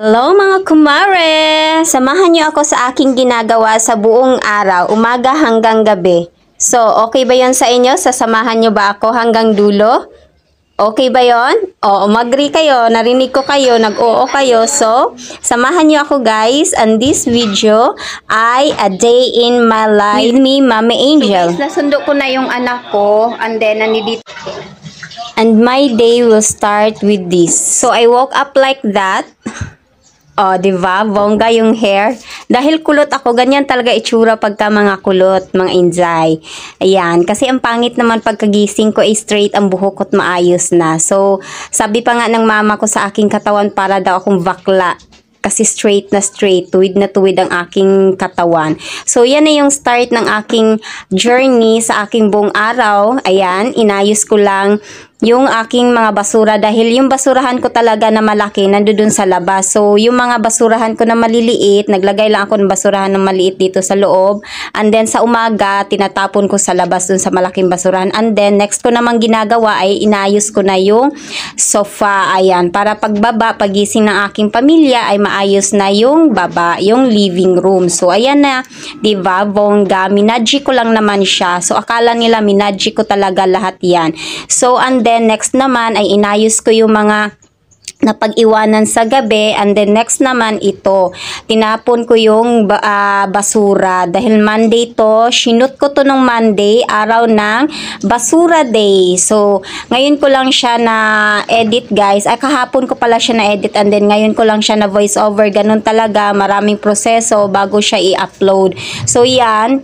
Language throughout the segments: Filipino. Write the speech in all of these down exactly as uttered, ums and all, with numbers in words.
Hello mga kumare! Samahan niyo ako sa aking ginagawa sa buong araw, umaga hanggang gabi. So, okay ba yon sa inyo? Sasamahan niyo ba ako hanggang dulo? Okay ba yon? O, umagri kayo, narinig ko kayo, nag-oo kayo. So, samahan niyo ako guys. And this video ay a day in my life with me, Mama Angel. So guys, nasundo ko na yung anak ko. And then, nandito. And my day will start with this. So, I woke up like that. Oh, di ba? Bongga yung hair. Dahil kulot ako, ganyan talaga itsura pagka mga kulot, mga injay. Ayan, kasi ang pangit naman pagkagising ko ay straight ang buhok ko't maayos na. So, sabi pa nga ng mama ko sa aking katawan para daw akong bakla. Kasi straight na straight, tuwid na tuwid ang aking katawan. So, yan na yung start ng aking journey sa aking buong araw. Ayan, inayos ko lang yung aking mga basura dahil yung basurahan ko talaga na malaki nandoon sa labas. So, yung mga basurahan ko na maliliit, naglagay lang ako ng basurahan na maliit dito sa loob. And then, sa umaga, tinatapon ko sa labas dun sa malaking basurahan. And then, next ko namang ginagawa ay inayos ko na yung sofa. Ayan, para pagbaba, pagising ng aking pamilya ay maayos na yung baba, yung living room. So, ayan na, diba, bongga, minadji ko lang naman siya. So, akala nila minadji ko talaga lahat yan. So, and then, next naman ay inayos ko yung mga napag-iwanan sa gabi. And then next naman ito, tinapon ko yung uh, basura dahil Monday to, sinut ko to nung Monday, araw ng basura day. So ngayon ko lang siya na edit guys, ay kahapon ko pala siya na edit and then ngayon ko lang siya na voice over. Ganun talaga, maraming proseso bago siya i-upload. So yan,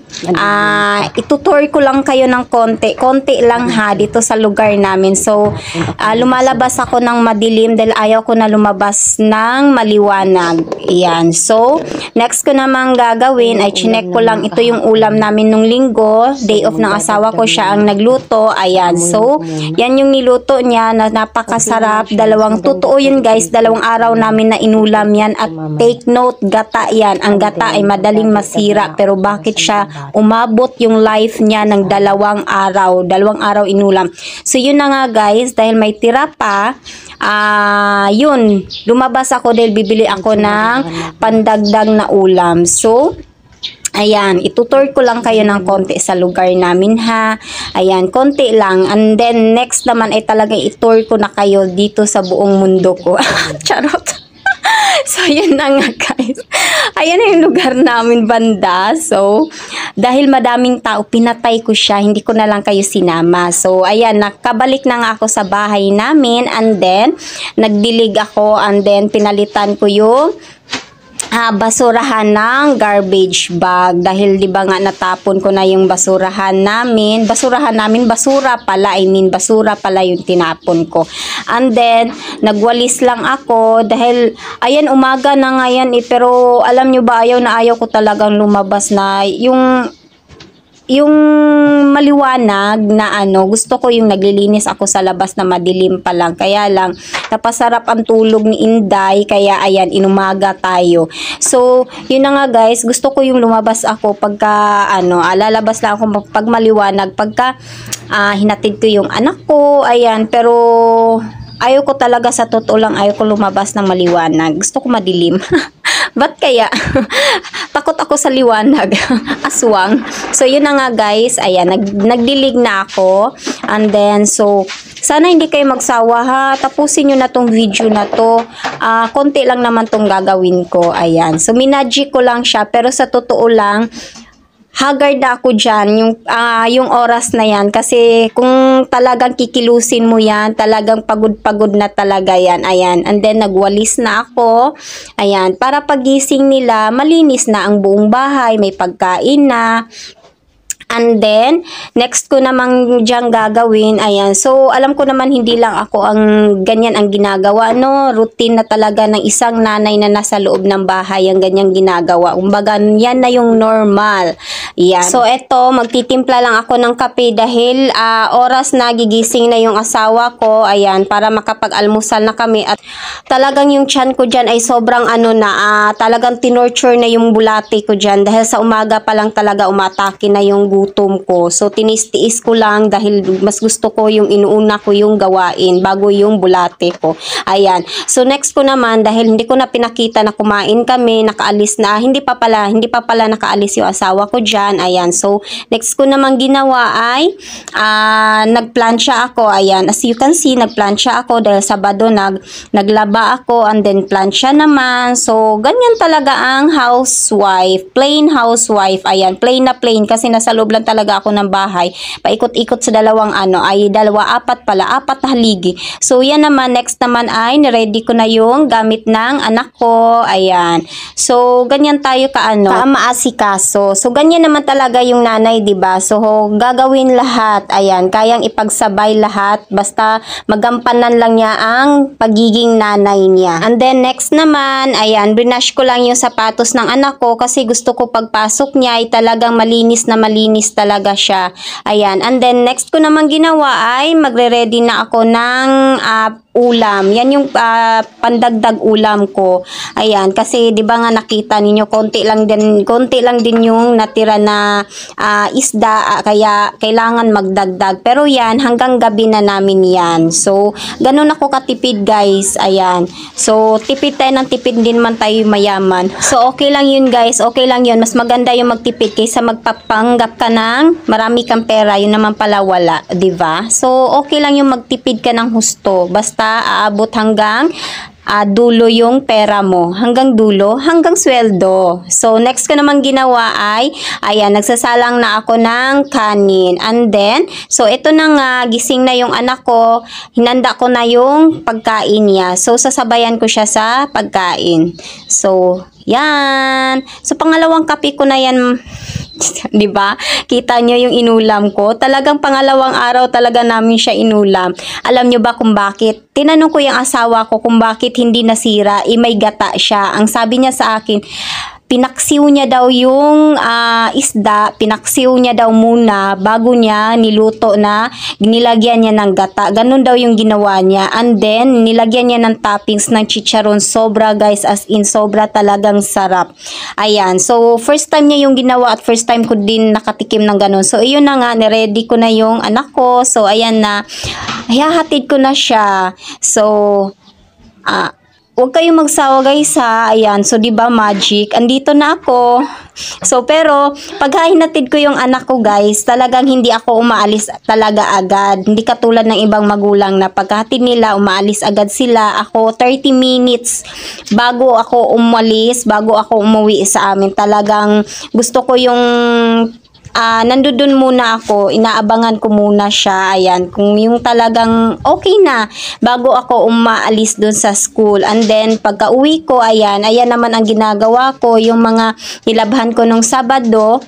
uh, itutur ko lang kayo ng konti, konti lang ha dito sa lugar namin. So uh, lumalabas ako ng madilim dahil ayaw ko na lumabas ng maliwanag. Ayan. So, next ko namang gagawin ay chinek ko lang ito yung ulam namin nung linggo. Day off ng asawa ko, siya ang nagluto. Ayan. So, yan yung niluto niya na napakasarap. Dalawang, totoo yun guys, dalawang araw namin na inulam yan. At take note, gata yan. Ang gata ay madaling masira. Pero bakit siya umabot yung life niya ng dalawang araw? Dalawang araw inulam. So, yun na nga guys, dahil may tira pa, Ah, uh, yun, lumabas ako dahil bibili ako ng pandagdag na ulam. So, ayan, itutur ko lang kayo ng konti sa lugar namin ha. Ayan, konti lang. And then, next naman ay talagang itur ko na kayo dito sa buong mundo ko. Charot. So, yun na nga guys. Ayan na yung lugar namin banda. So, dahil madaming tao, pinatay ko siya. Hindi ko na lang kayo sinama. So, ayan, nakabalik na nga ako sa bahay namin. And then, nagdilig ako. And then, pinalitan ko yung Ah, basurahan ng garbage bag dahil di ba nga natapon ko na yung basurahan namin basurahan namin basura pala I mean basura pala yung tinapon ko. And then nagwalis lang ako dahil ayan umaga na nga yan eh, pero alam nyo ba ayaw na ayaw ko talagang lumabas na yung yung maliwanag na ano, gusto ko yung naglilinis ako sa labas na madilim pa lang. Kaya lang, napasarap ang tulog ni Inday, kaya ayan, inumaga tayo. So, yun na nga guys, gusto ko yung lumabas ako pagka, ano, ah, lalabas lang ako pag maliwanag, pagka ah, hinatid ko yung anak ko, ayan, pero ayaw ko talaga sa totoo lang, ayaw ko lumabas ng maliwanag. Gusto ko madilim. Ba't kaya? Takot ako sa liwanag. Aswang. So, yun na nga guys. Ayan, nag, nagdilig na ako. And then, so, sana hindi kayo magsawa ha. Tapusin nyo na tong video na to. Uh, konti lang naman tong gagawin ko. Ayan. So, minadji ko lang siya. Pero sa totoo lang, haggard na ako dyan, yung, uh, yung oras na yan. Kasi kung talagang kikilusin mo yan, talagang pagod-pagod na talaga yan. Ayan. And then, nagwalis na ako. Ayan. Para pagising nila, malinis na ang buong bahay. May pagkain na. And then, next ko namang diyang gagawin, ayan. So, alam ko naman hindi lang ako ang ganyan ang ginagawa, no? Routine na talaga ng isang nanay na nasa loob ng bahay ang ganyang ginagawa. Kumbaga, yan na yung normal. Yan. So, eto, magtitimpla lang ako ng kape dahil uh, oras na gigising na yung asawa ko, ayan, para makapag-almusal na kami. At talagang yung tiyan ko dyan ay sobrang ano na, uh, talagang tinorture na yung bulati ko dyan dahil sa umaga pa lang talaga umatake na yung gutom ko. So, tinis-tiis ko lang dahil mas gusto ko yung inuuna ko yung gawain bago yung bulate ko. Ayan. So, next ko naman, dahil hindi ko na pinakita na kumain kami, nakaalis na, hindi pa pala, hindi pa pala nakaalis yung asawa ko dyan. Ayan. So, next ko naman ginawa ay, uh, nagplansya ako. Ayan. As you can see, nagplansya ako dahil Sabado nag, naglaba ako and then plansya naman. So, ganyan talaga ang housewife. Plain housewife. Ayan, plain na plain kasi nasa loob lang talaga ako ng bahay. Paikot-ikot sa dalawang ano, ay dalawa, apat pala, apat na haligi. So, yan naman, next naman ay niready ko na yung gamit ng anak ko. Ayan. So, ganyan tayo kaano, kaamaasikaso. So, ganyan naman talaga yung nanay, diba? So, gagawin lahat. Ayan, kayang ipagsabay lahat. Basta magampanan lang niya ang pagiging nanay niya. And then, next naman, ayan, brinash ko lang yung sapatos ng anak ko kasi gusto ko pagpasok niya ay talagang malinis na malinis talaga siya. Ayan. And then, next ko naman ginawa ay magre-ready na ako ng uh, ulam. Yan yung uh, pandagdag ulam ko. Ayan. Kasi, di ba nga nakita ninyo, konti lang din, konti lang din yung natira na uh, isda. Uh, kaya, kailangan magdagdag. Pero yan, hanggang gabi na namin yan. So, ganun ako katipid, guys. Ayan. So, tipid tayo ng tipid din man tayo mayaman. So, okay lang yun, guys. Okay lang yun. Mas maganda yung magtipid kaysa magpapanggap ka ng marami kang pera. Yun naman pala wala. Diba? So, okay lang yung magtipid ka ng husto. Basta, aabot hanggang Uh, dulo yung pera mo. Hanggang dulo, hanggang sweldo. So, next ko naman ginawa ay, ayan, nagsasalang na ako ng kanin. And then, so, ito na nga, gising na yung anak ko. Hinanda ko na yung pagkain niya. So, sasabayan ko siya sa pagkain. So, yan. So, pangalawang kape ko na yan. Di ba? Kita nyo yung inulam ko. Talagang pangalawang araw talaga namin siya inulam. Alam nyo ba kung bakit? Tinanong ko yung asawa ko kung bakit hindi nasira. Eh, may gata siya. Ang sabi niya sa akin, pinaksiw niya daw yung uh, isda, pinaksiw niya daw muna bago niya niluto na nilagyan niya ng gata. Ganun daw yung ginawa niya. And then, nilagyan niya ng toppings ng chicharon. Sobra, guys, as in sobra, talagang sarap. Ayan. So, first time niya yung ginawa at first time ko din nakatikim ng ganun. So, yun na nga, niready ko na yung anak ko. So, ayan na. Hahatid ko na siya. So, ah, uh, huwag kayong magsawa, guys, ha. Ayan. So, diba, magic? Andito na ako. So, pero, pag hinatid ko yung anak ko, guys, talagang hindi ako umaalis talaga agad. Hindi katulad ng ibang magulang na pagkahatid nila, umaalis agad sila. Ako, thirty minutes bago ako umalis, bago ako umuwi sa amin. Talagang gusto ko yung Uh, nandun muna ako, inaabangan ko muna siya, ayan, kung yung talagang okay na, bago ako umaalis dun sa school. And then, pagka uwi ko, ayan, ayan naman ang ginagawa ko, yung mga nilabhan ko nung Sabado,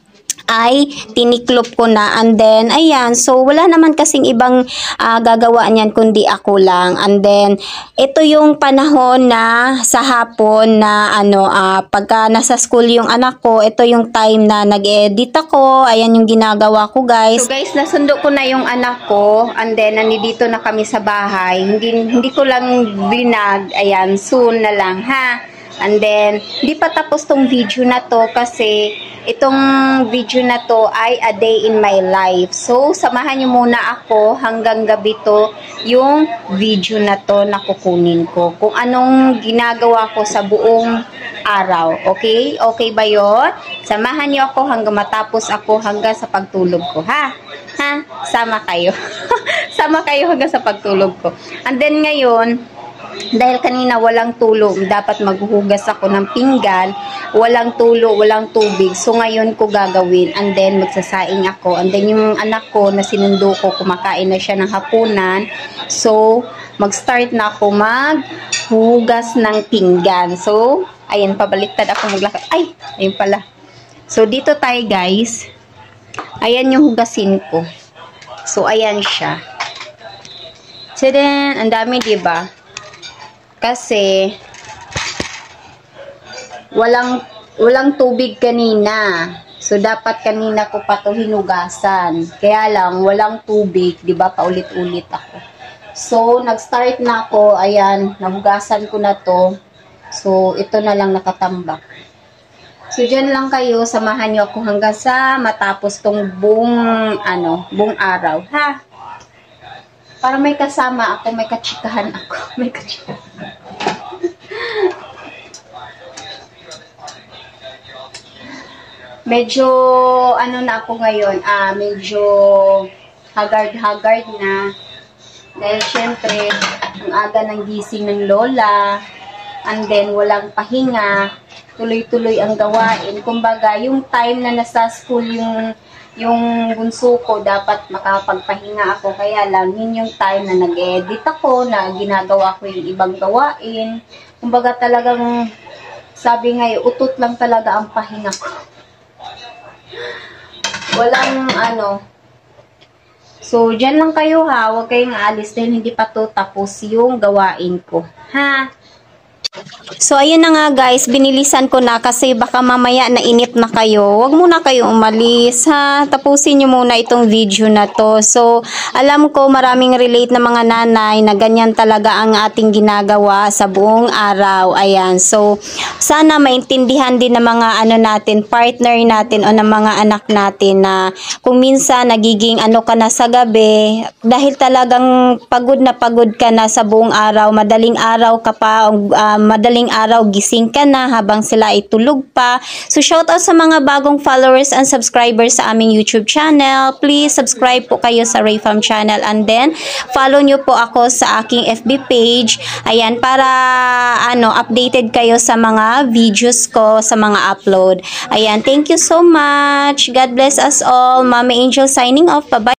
ay tiniklop ko na. And then, ayan, so wala naman kasing ibang uh, gagawa niyan kundi ako lang. And then, ito yung panahon na sa hapon na ano, uh, pagka nasa school yung anak ko, ito yung time na nag-edit ako. Ayan yung ginagawa ko, guys. So guys, nasundo ko na yung anak ko. And then, nandito na kami sa bahay. Hindi, hindi ko lang binag. Ayan, soon na lang, ha? And then, di pa tapos tong video na to kasi itong video na to ay a day in my life. So, samahan nyo muna ako hanggang gabi to yung video na to na kukunin ko. Kung anong ginagawa ko sa buong araw. Okay? Okay ba yun? Samahan nyo ako hanggang matapos ako hanggang sa pagtulog ko. Ha? Ha? Sama kayo. Sama kayo hanggang sa pagtulog ko. And then ngayon, dahil kanina walang tulog, dapat maghuhugas ako ng pinggan, walang tulo, walang tubig. So, ngayon ko gagawin. And then, magsasaing ako. And then, yung anak ko na sinundo ko, kumakain na siya ng hapunan. So, mag-start na ako maghuhugas ng pinggan. So, ayan, pabaliktad ako maglakad. Ay, ayun pala. So, dito tayo, guys. Ayan yung hugasin ko. So, ayan siya. So, then, ang dami, diba? Kasi walang walang tubig kanina. So dapat kanina ko pa to hinugasan. Kaya lang walang tubig, 'di ba? Paulit-ulit ako. So nag-start na ako, ayan, nahugasan ko na to. So ito na lang nakatambak. So, dyan lang kayo. Samahan nyo ako hanggang sa matapos tong buong, ano, buong araw. Ha? Para may kasama ako, may katsikahan ako. May katsikahan. Medyo, ano na ako ngayon, ah, medyo haggard-haggard na. Dahil syempre, ang aga ng gising ng lola, and then walang pahinga, tuloy-tuloy ang gawain. Kumbaga, yung time na nasa school yung yung bunso ko, dapat makapagpahinga ako. Kaya lang, yun yung time na nag-edit ako, na ginagawa ko yung ibang gawain. Kumbaga talagang, sabi ngayon, utot lang talaga ang pahinga ko. Walang ano. So, dyan lang kayo ha. Huwag kayong aalis dahil hindi pa to tapos yung gawain ko. Ha? So, ayun na nga guys, binilisan ko na kasi baka mamaya na init na kayo. Huwag muna kayo umalis ha. Tapusin nyo muna itong video na to. So, alam ko maraming relate na mga nanay na ganyan talaga ang ating ginagawa sa buong araw. Ayan. So, sana maintindihan din ng mga ano natin, partner natin o ng mga anak natin na kung minsan nagiging ano ka na sa gabi dahil talagang pagod na pagod ka na sa buong araw, madaling araw ka pa, uh, madaling araw gising ka na habang sila ay tulog pa. So, shout out sa mga bagong followers and subscribers sa aming YouTube channel. Please subscribe po kayo sa Rayfam channel and then follow nyo po ako sa aking F B page. Ayan, para ano, updated kayo sa mga videos ko, sa mga upload. Ayan, thank you so much. God bless us all. Mama Angel signing off. Bye-bye.